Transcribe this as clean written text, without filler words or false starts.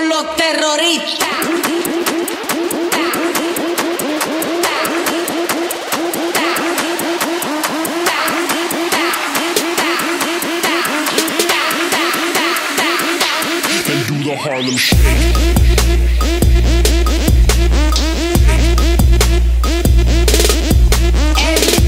con los terroristas. And do the Harlem Shake. El